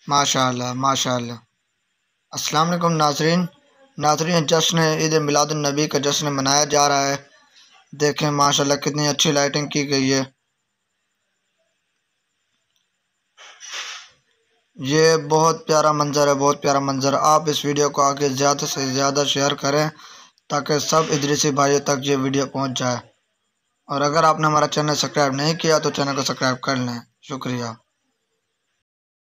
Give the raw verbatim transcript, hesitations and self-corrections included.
माशाअल्लाह माशाअल्लाह। अस्सलाम वालेकुम नाज़रीन। नाज़रीन, जश्न ईद मिलादुन नबी का जश्न मनाया जा रहा है। देखें माशाअल्लाह कितनी अच्छी लाइटिंग की गई है। ये बहुत प्यारा मंज़र है, बहुत प्यारा मंज़र। आप इस वीडियो को आगे ज़्यादा से ज़्यादा शेयर करें ताकि सब इदरीसी भाइयों तक ये वीडियो पहुंच जाए। और अगर आपने हमारा चैनल सब्सक्राइब नहीं किया तो चैनल को सब्सक्राइब कर लें। शुक्रिया।